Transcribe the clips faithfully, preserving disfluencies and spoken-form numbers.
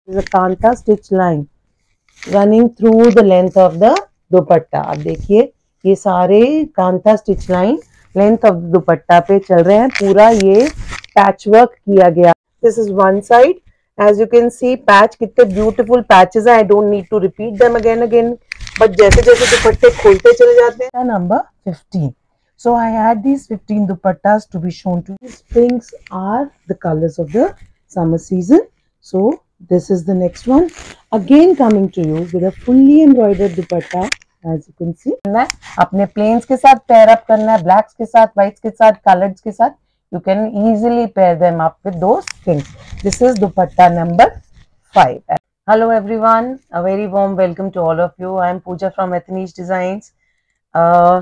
is a kanta stitch line running through the length of the दुपट्टा। आप देखिए ये सारे kantha stitch line length of dupatta पे चल रहे हैं। पूरा ये पैच वर्क किया गया। This is one side. As you can see patch कितने ब्यूटीफुल पैचेस हैं। I don't need to repeat them again again, but जैसे जैसे दुपट्टे खोलते चले जाते हैं। Number fifteen. So I had these fifteen dupattas to be shown to you. These pinks are the colors of the summer season. So this is the next one. Again coming to you with a fully embroidered dupatta, as you can see. अपने plains के साथ pair up करना है, blacks के साथ, whites के साथ, coloreds के साथ. You can easily pair them up with those things. This is dupatta number five. Hello everyone, a very warm welcome to all of you. I am Pooja from Ethnish Designs. Uh,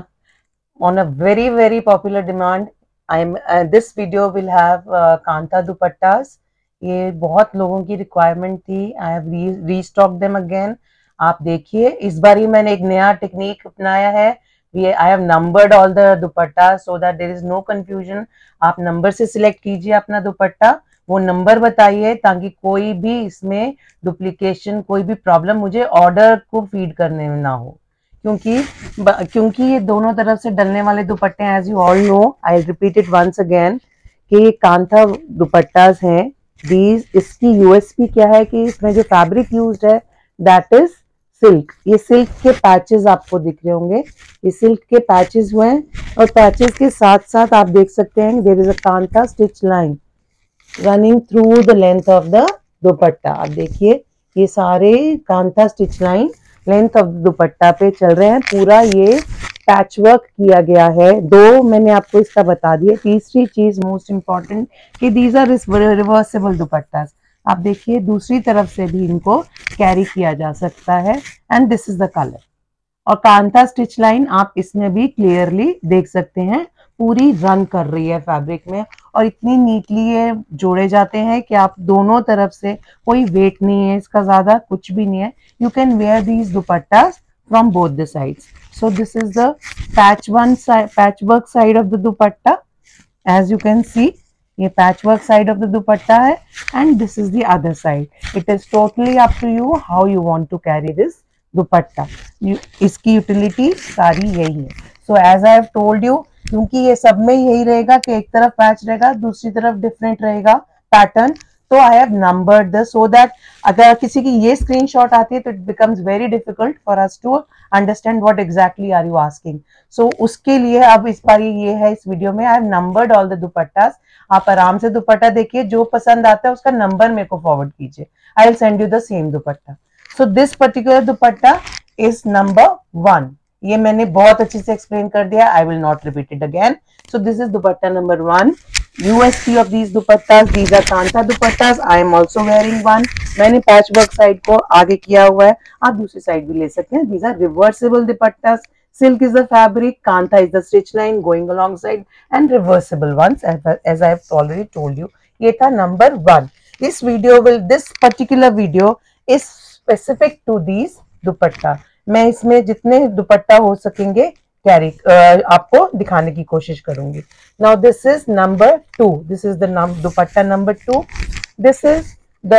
on a very very popular demand, I'm uh, this video will have uh, kanta dupattas. ये बहुत लोगों की requirement थी। I have restock them again. आप देखिए इस बार ही मैंने एक नया टेक्निक अपनाया है। I have numbered all the dupatta so that there is no confusion. आप नंबर से सिलेक्ट कीजिए अपना दुपट्टा, वो नंबर बताइए ताकि कोई भी इसमें डुप्लीकेशन, कोई भी प्रॉब्लम मुझे ऑर्डर को फीड करने में ना हो, क्योंकि क्योंकि ये दोनों तरफ से डलने वाले दुपट्टे हैं। As you all know, I repeat it once again कि ये कांथा दुपट्टास हैं। These, इसकी यूएसपी क्या है कि इसमें जो फैब्रिक यूज्ड है दैट इज सिल्क। ये सिल्क के पैचेस आपको दिख रहे होंगे, ये सिल्क के पैचेस हुए हैं और पैचेस के साथ साथ आप देख सकते हैं there is a kantha stitch line running through the length of the dupatta. आप देखिए ये सारे kantha stitch line length of dupatta पे चल रहे हैं। पूरा ये पैच वर्क किया गया है। दो मैंने आपको इसका बता दिया। तीसरी चीज मोस्ट इंपॉर्टेंट कि दीज आर रिवर्सेबल दुपट्टास। आप देखिए दूसरी तरफ से भी इनको कैरी किया जा सकता है। And this is the colour. और कांता स्टिच लाइन आप इसमें भी क्लियरली देख सकते हैं, पूरी रन कर रही है फैब्रिक में और इतनी नीटली ये जोड़े जाते हैं कि आप दोनों तरफ से, कोई वेट नहीं है इसका, ज्यादा कुछ भी नहीं है। You can wear these dupattas from both the sides. So this is the patch one side, patchwork side of the dupatta. As you can see, ये patchwork side of the dupatta है, and this is the other side. It is totally up to you how you want to carry this dupatta. You, इसकी utility सारी यही है. So as I have told you, क्योंकि ये सब में यही रहेगा कि एक तरफ पैच रहेगा, दूसरी तरफ डिफरेंट रहेगा पैटर्न, तो I have numbered the so that अगर किसी की ये स्क्रीनशॉट आती है तो it becomes very difficult for us to understand what exactly are you asking. So उसके लिए अब इस बार ये है इस वीडियो में I have numbered all the dupattas. आप आराम से दुपट्टा देखिए, जो पसंद आता है उसका नंबर मेरे को फॉरवर्ड कीजिए। I will send you the same dupatta. So this particular dupatta is number one. ये मैंने बहुत अच्छे से एक्सप्लेन कर दिया। I will not repeat it again. So this is dupatta number one. U S P of these dupattas, these are kanta dupattas. I am also wearing one. मैंने patch work side को आगे किया हुआ है, आप दूसरी साइड भी ले सकते हैं। These are reversible dupattas. Silk is the fabric, kanta is the stitch line going alongside, and reversible ones as, as I have already told you. ये था number one. This video will, this particular video is specific to these dupatta. मैं इसमें जितने दुपट्टा हो सकेंगे carry uh, आपको दिखाने की कोशिश करूंगी। Now this is number two. This is the dupatta number two. This is the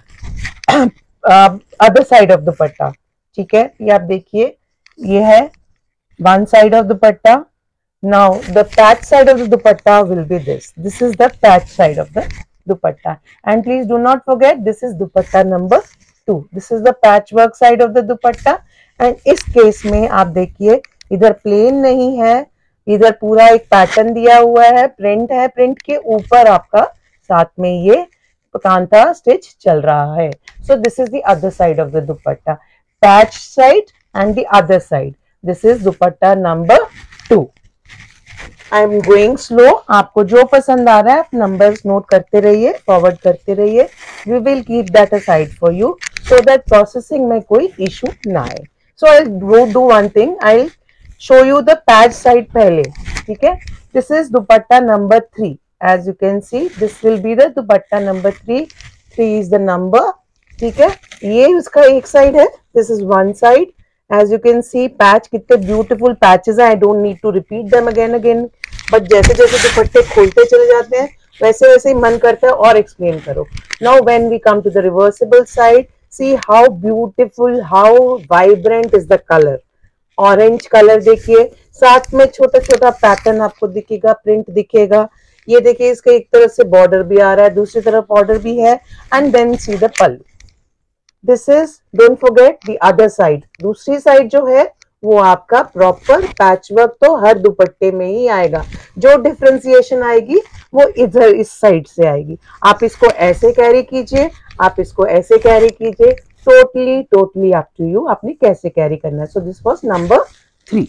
other side of dupatta. ठीक है, ये आप देखिए, ये है one side of dupatta. Now the patch side of the dupatta will be this. This is the patch side of the dupatta. And please do not forget this is dupatta number two. This is the patch work side of the dupatta. And इस case में आप देखिए इधर plane नहीं है, इधर पूरा एक पैटर्न दिया हुआ है, प्रिंट है, प्रिंट के ऊपर आपका साथ में ये कांता स्टिच चल रहा है। So this is the other side of the dupatta, patch side and the other side. This is dupatta number two. I am going slow. आपको जो पसंद आ रहा है आप नंबर्स नोट करते रहिए, फॉरवर्ड करते रहिए। We will keep that aside for you so that processing में कोई इशू ना आए। So I will do one thing, I show you the patch side पहले। ठीक है, this is dupatta number three. As you can see, this will be the dupatta number three. Three is the number. ठीक है, ये उसका एक side है, this is one side. As you can see, patch कितने beautiful patches हैं। I don't need to repeat them again again. But जैसे जैसे दुपट्टे खोलते चले जाते हैं वैसे वैसे ही मन करता है और एक्सप्लेन करो. Now when we come to the reversible side, see how beautiful, how vibrant is the colour. Orange colour देखिए, साथ में छोटा छोटा पैटर्न आपको दिखेगा, प्रिंट दिखेगा. ये देखिए, इसका एक तरफ से बॉर्डर भी आ रहा है, दूसरी तरफ बॉर्डर भी है. And then see the pallu. This is, don't forget the other side. दूसरी साइड जो है वो आपका प्रॉपर पैच वर्क तो हर दुपट्टे में ही आएगा. जो डिफ्रेंसिएशन आएगी वो इधर इस साइड से आएगी. आप इसको ऐसे कैरी कीजिए, आप इसको ऐसे कैरी कीजिए, totally totally up to you, आपने कैसे कैरी करना है. So this was number three.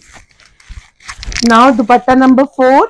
Now dupatta number four.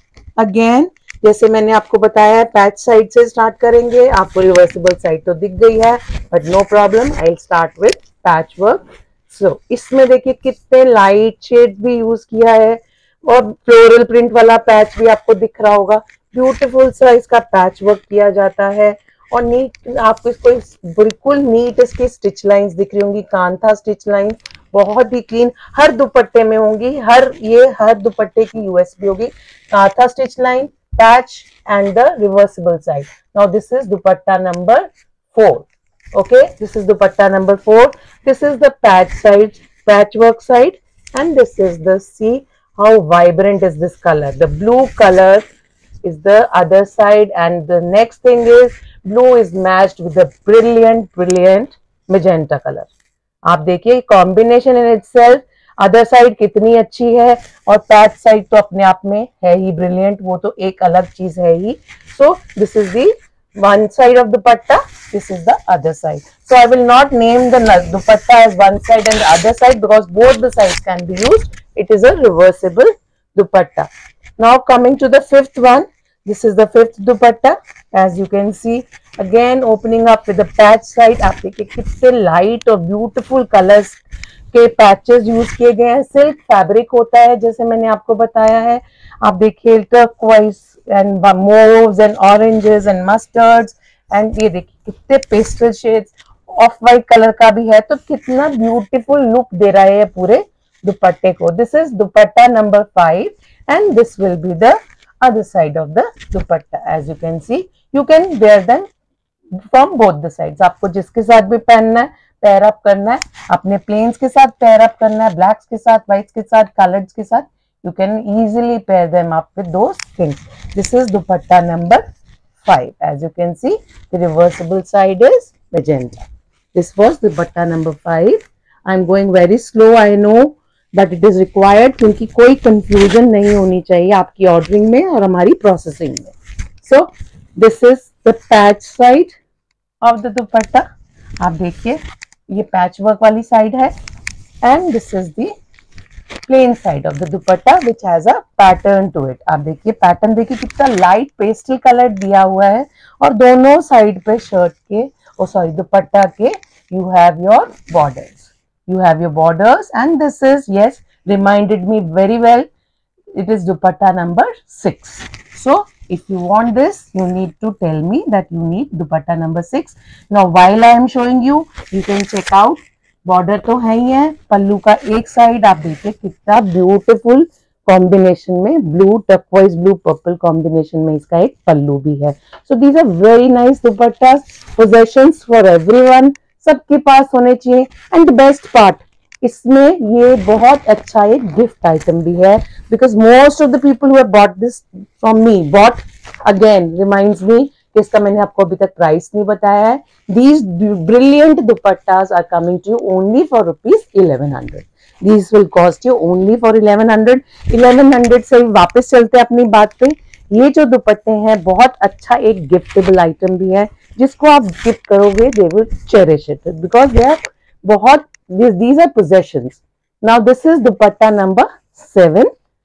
Again जैसे मैंने आपको बताया, पैच साइड से स्टार्ट करेंगे. आपको रिवर्सिबल साइड तो दिख गई है, but no problem, I will start with patch work. सो इसमें देखिए कितने लाइट शेड भी यूज किया है, और फ्लोरल प्रिंट वाला पैच भी आपको दिख रहा होगा. ब्यूटीफुल सा इसका पैच वर्क किया जाता है, और नीट आपको इसको बिल्कुल नीट इसकी स्टिच लाइंस दिख रही होंगी. कांथा स्टिच लाइन बहुत ही क्लीन हर दुपट्टे में होंगी. हर ये हर दुपट्टे की यूएसपी होगी. Kantha stitch line, patch and the reversible side. Now this is dupatta number four. Okay, this is dupatta number four. This is the patch side, patchwork side, and this is the, see how vibrant is this color. The blue color is the other side, and the next thing is blue is matched with the brilliant, brilliant magenta color. आप देखिए combination in itself. Other side कितनी अच्छी है, और patch side तो अपने आप में है ही ब्रिलियंट, वो तो एक अलग चीज है ही. So this is the one side of dupatta, this is the other side. So I will not name the dupatta as one side and the other side, because both the sides can be used. It is a reversible dupatta. Now coming to the fifth one, this is the fifth dupatta. As you can see, again opening up with the patch side. आप देखिए कितने light और beautiful colors के patches use किए गए हैं. Silk fabric होता है जैसे मैंने आपको बताया है. आप देखिए turquoise and mauves and oranges and mustards, and ये देखिए कितने pastel shades, off white colour का भी है, तो कितना ब्यूटीफुल लुक दे रहा है पूरे दुपट्टे को. This is dupatta number five, and this will be the other side of the dupatta. As you can see, you can wear them from both the sides. आपको जिसके साथ भी पहनना है, पेयर अप करना है, अपने प्लेन्स के साथ पेयर अप करना है, ब्लैक्स के साथ, व्हाइट्स के साथ, कलर्स के साथ, you can easily pair them up with those things. This is dupatta number five. As you can see, the reversible side is magenta. This was dupatta number five. I'm going very slow, I know, but it is required क्योंकि कोई confusion नहीं होनी चाहिए आपकी ordering में और हमारी processing में. So this is the patch side of the dupatta. आप देखिए ये पैच वर्क वाली साइड है, and this is the plain side of the dupatta which has a pattern to it. आप देखिए पैटर्न देखिए कितना लाइट पेस्टल कलर दिया हुआ है, और दोनों साइड पे शर्ट के, ओ सॉरी दुपट्टा के, you have your borders, you have your borders. And this is, yes, reminded me very well, it is dupatta number six. So if you want this, you need to tell me that you need dupatta number six. Now while I am showing you, you can check out. Border तो है ही है, पल्लू का एक side आप देखिए कितना beautiful combination में, blue turquoise blue purple combination में इसका एक पल्लू भी है. So these are very nice dupattas, possessions for everyone, सबके पास होने चाहिए. एंड द बेस्ट पार्ट, इसमें ये बहुत अच्छा एक गिफ्ट आइटम भी है, because most of the people who have bought this from me bought, again reminds me, इसका मैंने आपको अभी तक प्राइस नहीं बताया है. These brilliant dupattas are coming to you only for rupees eleven hundred. These will cost you only for eleven hundred. eleven hundred से वापस चलते हैं अपनी बात पे. ये जो दुपट्टे हैं बहुत अच्छा एक गिफ्टेबल आइटम भी है, जिसको आप गिफ्ट करोगे they will cherish it because they are बहुत, these are possessions. Now this is dupatta number seven.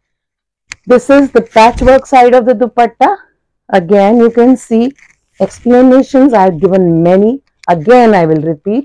This is the patchwork side of the dupatta. Again you can see explanations I have given many. Again I will repeat.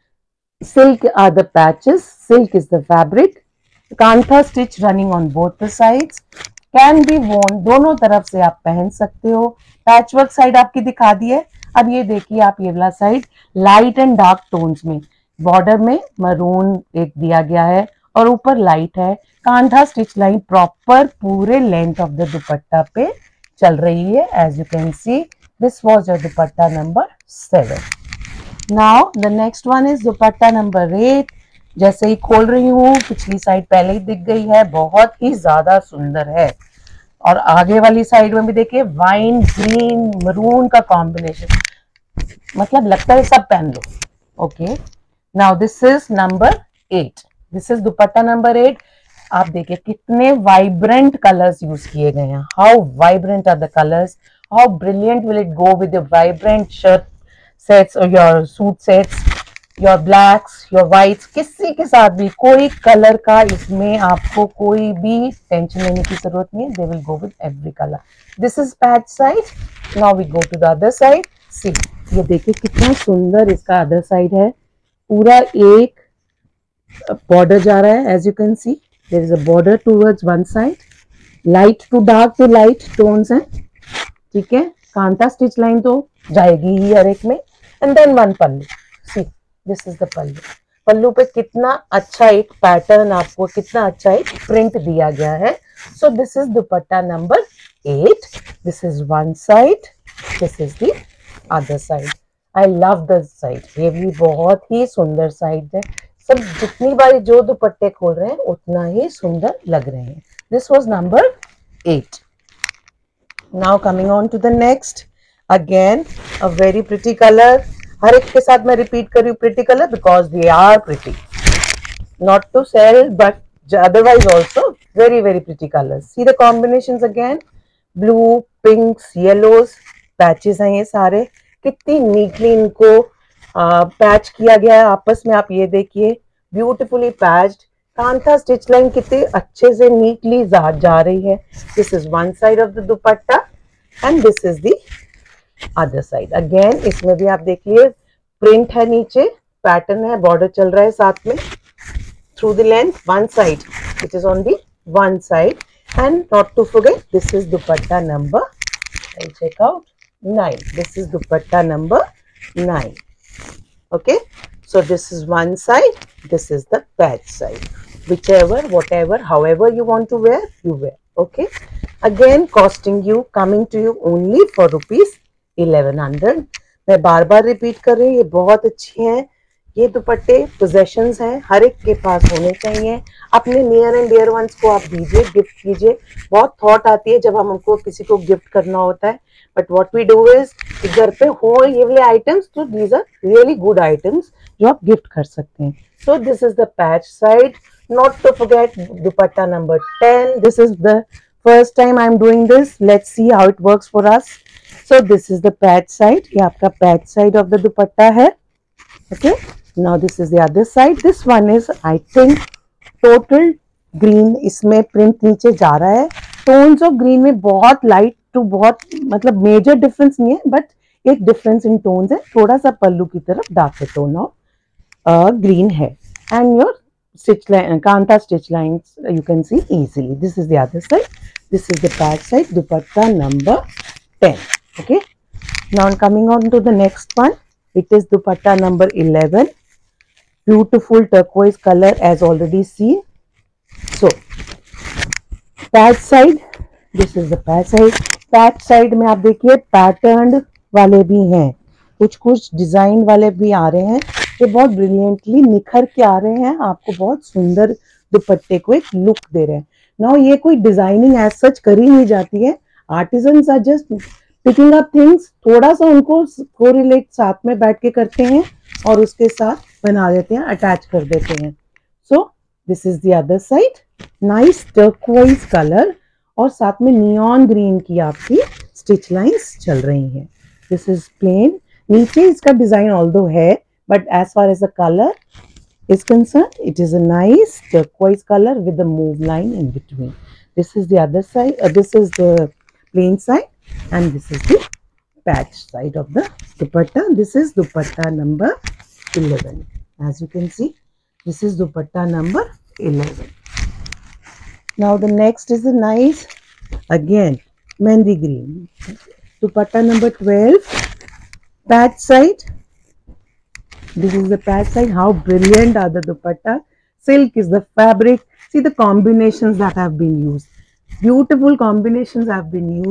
Silk are the patches, silk is the fabric, kantha stitch running on both the sides, can be worn, दोनों तरफ से आप पहन सकते हो. Patchwork side आपकी दिखा दी है. अब ये देखिए आप ये वाला side light and dark tones में, बॉर्डर में मरून एक दिया गया है और ऊपर लाइट है. कांधा स्टिच लाइन प्रॉपर पूरे लेंथ ऑफ द दुपट्टा पे चल रही है. As you can see, this was your dupatta number seven. Now the next one is dupatta number eight. जैसे ही खोल रही हूँ, पिछली साइड पहले ही दिख गई है, बहुत ही ज्यादा सुंदर है. और आगे वाली साइड में भी देखिए वाइन ग्रीन मरून का कॉम्बिनेशन, मतलब लगता है सब पहन लो. Okay, now this is number eight. This is dupatta number eight. आप देखिए कितने वाइब्रेंट कलर्स यूज किए गए हैं. How vibrant are the colours, how brilliant will it go with the vibrant shirt sets और your suit sets, your blacks, your whites. किसी के साथ भी कोई कलर का इसमें आपको कोई भी टेंशन लेने की जरूरत नहीं है. They will go with every colour. This is patch side. Now we go to the other side. See, ये देखिए कितना सुंदर इसका अदर साइड है. पूरा एक बॉर्डर जा रहा है. As you can see there is a border towards one side. Light to dark to light tones हैं. ठीक है, कांता स्टिच लाइन तो जाएगी ही हर एक में. And then one pallu. See, this is the pallu. Pallu पे कितना अच्छा एक पैटर्न, आपको कितना अच्छा एक प्रिंट दिया गया है. So this is dupatta number eight. This is one side, this is the other side. I love this side. ये भी बहुत ही सुंदर साइड है. सब जितनी बारी जो दुपट्टे खोल रहे हैं उतना ही सुंदर लग रहे हैं. This was number eight. Now coming on to the next. Again a very pretty colour. हर एक के साथ मैं रिपीट कर रही हूँ pretty colour because they are pretty, not to sell but otherwise also very very pretty colours. See the combinations again. Blue, pinks, yellows patches हैं ये सारे. कितनी नीटली इनको पैच किया गया है आपस में. आप ये देखिए beautifully patched. Kantha stitch line कितनी अच्छे से नीटली जा, जा रही है. This is one side of the dupatta and this is the other side. Again इसमें भी आप देखिए प्रिंट है, नीचे पैटर्न है, बॉर्डर चल रहा है साथ में. Through the length one side, it is on the one side. And not to forget this is dupatta number, I check out, nine. This is dupatta number nine. Okay, so this is one side, this is the patch side. Whichever, whatever, however you want to wear, you wear. Okay, again costing you, coming to you only for rupees eleven hundred. मैं बार बार repeat कर रही हूँ, ये बहुत अच्छी हैं. ये दुपट्टे पोजेशंस हैं, हर एक के पास होने चाहिए. अपने नियर एंड डियर वंस को आप दीजिए, गिफ्ट कीजिए. बहुत थॉट आती है जब हम हमको किसी को गिफ्ट करना होता है. But what we do is कि घर पे हो ये वाले आइटम्स, तो these are really good items जो आप गिफ्ट कर सकते हैं. So this is the patch side. Not to forget dupatta number ten. This is the first time I am doing this. Let's see how it works for us. So this is the patch side. ये आपका patch side of the dupatta है. Okay, now this is the other side. This one is I think total green. इसमें print नीचे जा रहा है. Tones of green में बहुत लाइट टू बहुत, मतलब मेजर डिफरेंस नहीं है, बट एक डिफरेंस इन टोन्स है. थोड़ा सा पल्लू की तरफ डार्क टोन ऑफ ग्रीन है. And your stitch line, kantha stitch lines you can see easily. This is the other side. This is the patch side. Dupatta number ten. Okay, now coming on to the next one. It is dupatta number eleven. Beautiful turquoise colour as already seen. So patch side, this is the patch side. Patch side में आप देखिए pattern वाले भी हैं, कुछ कुछ design वाले भी आ रहे हैं. ये बहुत ब्रिलियंटली निखर के आ रहे हैं, आपको बहुत सुंदर दुपट्टे को एक लुक दे रहे हैं. नाउ ये कोई डिजाइनिंग एज सच करी नहीं जाती है. Artisans are just picking up things. थोड़ा सा उनको कोरिलेट साथ में बैठ के करते हैं और उसके साथ बना देते हैं, अटैच कर देते हैं. So this is the other side. Nice turquoise colour और साथ में नियॉन ग्रीन की आपकी स्टिच लाइंस चल रही हैं. This is plain. नीचे इसका डिजाइन ऑल्दो है, but as far as the colour is concerned, it is a nice turquoise color with a move line in between. This is the other side, uh, this is the plain side, and this is the patch side of the dupatta. This is dupatta number eleven. As you can see, this is dupatta number eleven. Now the next is a nice, again mehndi green, dupatta number twelve, patch side. This is the patch side. How brilliant are the dupatta. Silk is the fabric. See the combinations that have been used. Beautiful combinations have been used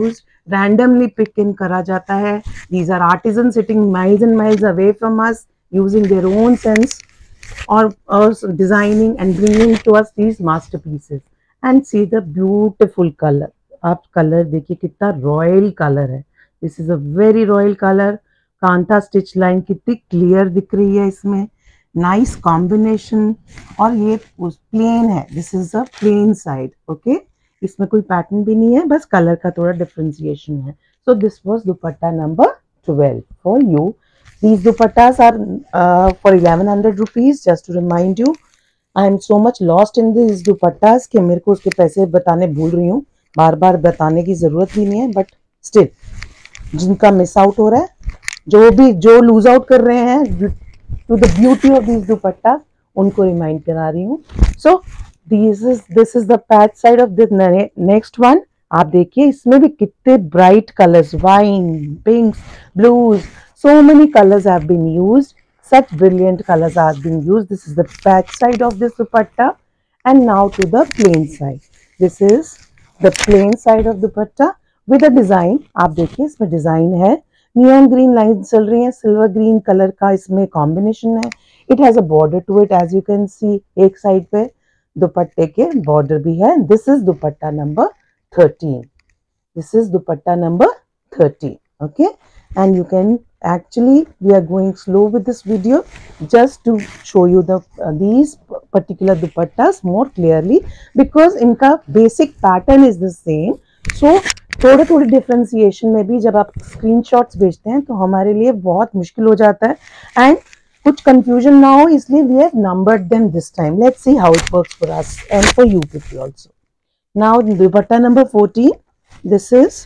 randomly pick in करा जाता है. These are artisans sitting miles and miles away from us, using their own sense or, or designing and bringing to us these masterpieces. And see the beautiful color. आप colour देखिए कितना royal colour है. This is a very royal colour. Kantha stitch line कितनी clear दिख रही है इसमें. Nice combination. और ये प्लेन है. This is a plain side. Okay, इसमें कोई पैटर्न भी नहीं है, बस कलर का थोड़ा डिफरेंशिएशन है. So this was dupatta number twelve for you. These dupattas are uh, for eleven hundred rupees. Just to remind you, I am so much lost in these dupattas कि मेरे को उसके पैसे बताने भूल रही हूँ. बार बार बताने की जरूरत भी नहीं है, बट स्टिल जिनका मिस आउट हो रहा है, जो भी जो लूज आउट कर रहे हैं to the beauty of these dupatta, उनको रिमाइंड करा रही हूँ. So this is this is the patch side of this next one. आप देखिए इसमें भी कितने bright colours, wine, pinks, blues, so many colors have been used. Such brilliant colors have been used. This is the patch side of this dupatta. And now to the plain side. This is the plain side of dupatta with a design. आप देखिए इसमें design है. Neon green line चल रही है, silver green colour का इसमें combination है. It has a border to it, as you can see. एक साइड पे दुपट्टे के बॉर्डर भी है. This is dupatta number thirteen. This is dupatta number thirteen. Okay, and you can actually, we are going slow with this video just to show you the uh, these particular dupattas more clearly, because इनका basic pattern is the same. So थोड़े थोड़े differentiation में भी जब आप screenshots भेजते हैं तो हमारे लिए बहुत मुश्किल हो जाता है, एंड कुछ कंफ्यूजन ना हो इसलिए we have numbered them this time. Let's see how it works for us and for you people also. Now dupatta number fourteen. This is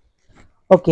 okay.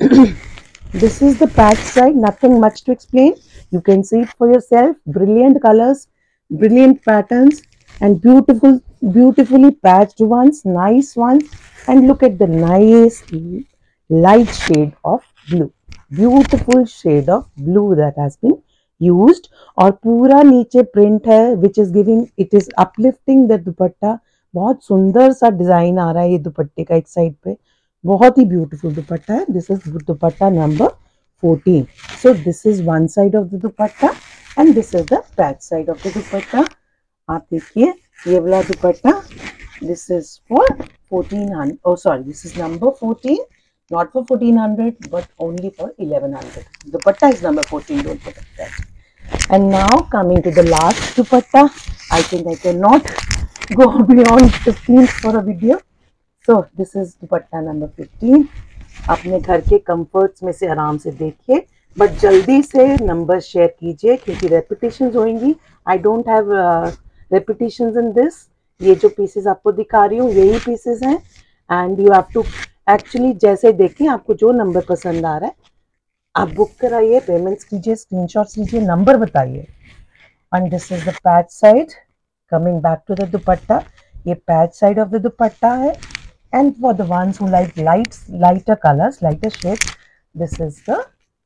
This is the patch side. Nothing much to explain. You can see it for yourself. Brilliant colors, brilliant patterns, and beautiful, beautifully patched ones, nice ones. And look at the nice light shade of blue. Beautiful shade of blue that has been used. और पूरा नीचे print है, which is giving, it is uplifting the dupatta. बहुत सुंदर सा design आ रहा है ये दुपट्टे का एक साइड पे. बहुत ही ब्यूटीफुल दुपट्टा है. This is dupatta number fourteen. So this is one side of the dupatta and this is the back side of the dupatta. आप देखिए ये वाला dupatta. This is for fourteen hundred. Oh sorry, this is number fourteen, not for fourteen hundred but only for eleven hundred. Dupatta is number fourteen, don't forget that. And now coming to the last dupatta. I think I cannot go beyond fifteen for a video. So this is dupatta number fifteen. अपने घर के comforts में से आराम से देखिए, but जल्दी से नंबर शेयर कीजिए क्योंकि रेपिटेशंस होंगी. I don't have repetitions in this. ये जो पीसेस आपको दिखा रही हूँ यही पीसेस हैं, and you have to actually जैसे देखें आपको जो नंबर पसंद आ रहा है आप बुक कराइए, पेमेंट्स कीजिए, स्क्रीनशॉट्स लीजिए, नंबर बताइए. And this is the patch side. Coming back to the dupatta, ये patch side of the dupatta है, and for the ones who like light, lighter colors, lighter shades, this is the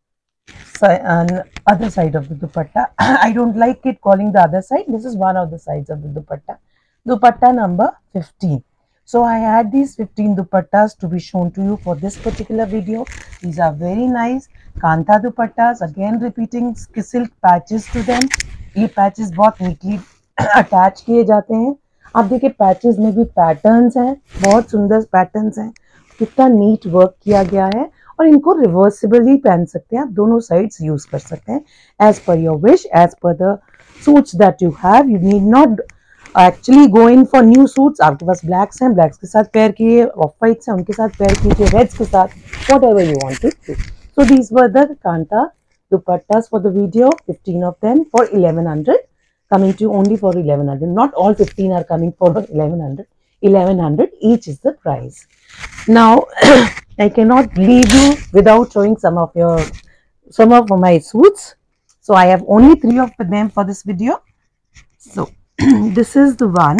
uh, other side of the dupatta. I don't like it calling the other side. This is one of the sides of the dupatta. Dupatta number fifteen. So I had these fifteen dupattas to be shown to you for this particular video. These are very nice kanta dupattas. Again repeating silk patches to them. ये patches बहुत neatly attach किए जाते हैं. आप देखिए patches में भी patterns हैं, बहुत सुंदर पैटर्न्स हैं. कितना नीट वर्क किया गया है, और इनको रिवर्सिबली पहन सकते हैं आप, दोनों साइड्स यूज कर सकते हैं as per your wish, as per the suits that you have. You need not actually go in for new suits. आपके पास ब्लैक्स हैं, ब्लैक्स के साथ पेयर कीजिए. ऑफ वाइट्स हैं, उनके साथ पेयर कीजिए. रेड्स के साथ, whatever you want to. So these were the kantha dupattas for the video. Fifteen of them for eleven hundred. Coming to you only for eleven hundred. Not all fifteen are coming for eleven hundred. eleven hundred each is the price. Now I cannot leave you without showing some of your some of my suits. So I have only three of them for this video. So this is the one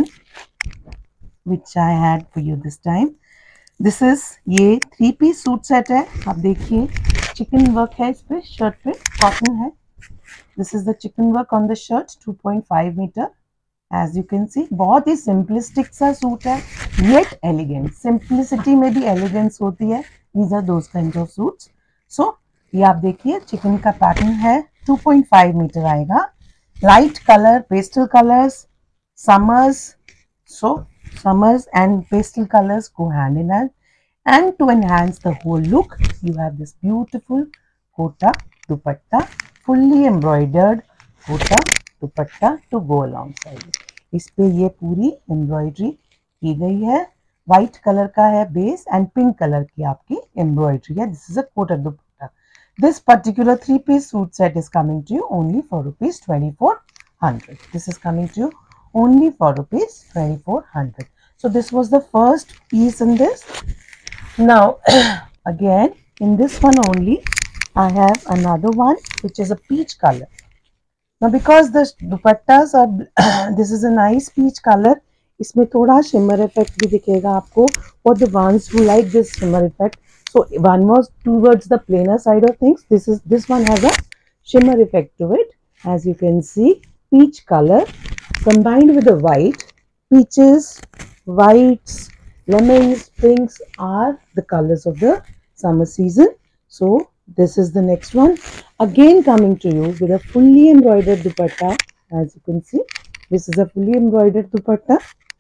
which I had for you this time. This is ये three piece suit set है. आप देखिए chicken work है इस पे, shirt पे cotton है. This is the chicken work on the shirt, two point five meter. As you can see, बहुत ही simplistic सा सूट है, yet elegant. Simplicity में भी elegance होती है. These are those kinds of suits. So ये आप देखिए चिकन का पैटर्न है, टू पॉइंट फाइव मीटर आएगा, light colour, pastel colours, summers. So summers and pastel colors go hand in hand, and to enhance the whole look you have this beautiful kota dupatta, fully embroidered kota dupatta to go alongside. इस पे ये पूरी embroidery की गई है, white colour का है base and pink colour की आपकी एम्ब्रॉयडरी है. This is a kota dupatta. This particular three piece suit set is coming to you only for rupees twenty-four hundred. This is coming to you only for rupees twenty-four hundred. So this was the first piece in this. Now again in this one only I have another one which is a peach color. Now because the dupattas are this is a nice peach color, इसमें थोड़ा shimmer effect भी दिखेगा आपको. For the ones who like this shimmer effect, so one was towards the plainer side of things. This is this one has a shimmer effect to it. As you can see, peach color combined with the white. Peaches, whites, lemons, pinks are the colors of the summer season. So this is the next one. Again coming to you with a fully embroidered dupatta. As you can see, this is a fully embroidered dupatta.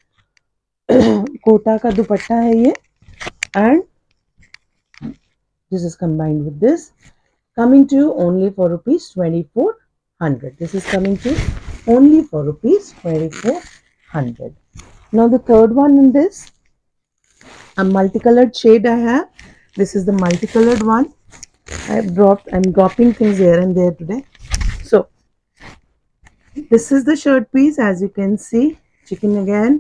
Kota का दुपट्टा है ये, and this is combined with this, coming to you only for rupees twenty-four hundred. This is coming to you only for rupees twenty-four hundred. Now the third one in this, a multicolored shade I have. This is the multicolored one. I have dropped, I'm dropping things here and there today. So this is the shirt piece. As you can see, chicken again.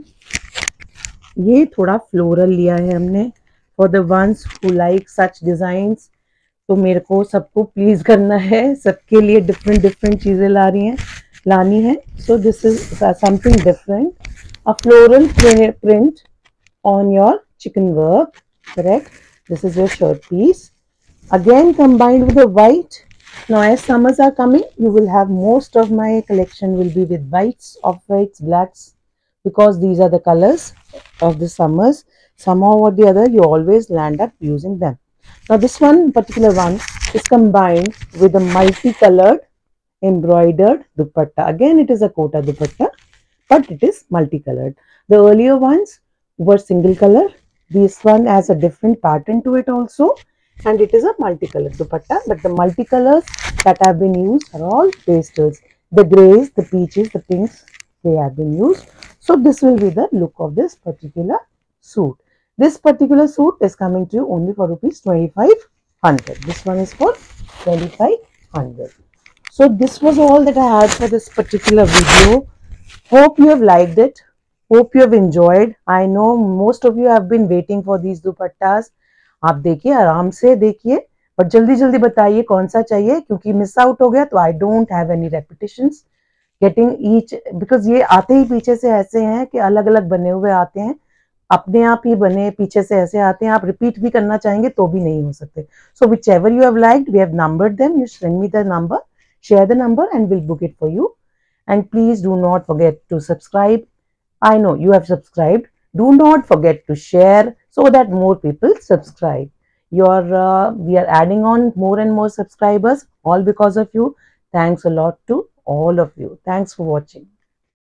ये थोड़ा floral लिया है हमने for the ones who like such designs. तो मेरे को सबको please करना है, सबके लिए डिफरेंट डिफरेंट चीजें ला रही हैं लानी है. So this is something different, a floral print on your chikan work, correct. This is your shirt piece, again combined with the white. Now as summers are coming, you will have most of my collection will be with whites, off whites, blacks, because these are the colors of the summers. Somehow or the other you always land up using them. Now this one particular one is combined with a multicolored embroidered dupatta. Again it is a kota dupatta, but it is multicolored. The earlier ones were single color. This one has a different pattern to it also, and it is a multicolored dupatta, but the multicolors that have been used are all pastels. The greys, the peaches, the pinks, they have been used. So this will be the look of this particular suit. This particular suit is coming to you only for rupees twenty-five hundred. This one is for twenty-five hundred. So this was all that I had for this particular video. Hope you have liked it. Hope you have enjoyed. I know most of you have been waiting for these dupattas. आप देखिए, आराम से देखिए, पर जल्दी जल्दी बताइए कौन सा चाहिए, क्योंकि मिस आउट हो गया तो I don't have any repetitions getting each, because ये आते ही पीछे से ऐसे हैं कि अलग अलग बने हुए आते हैं, अपने आप ही बने पीछे से ऐसे आते हैं. आप रिपीट भी करना चाहेंगे तो भी नहीं हो सकते. So whichever you have liked, we have numbered them. You send me the number, share the number and will book it for you. And please do not forget to subscribe. I know you have subscribed. Do not forget to share so that more people subscribe. Your uh, we are adding on more and more subscribers, all because of you. Thanks a lot to all of you. Thanks for watching.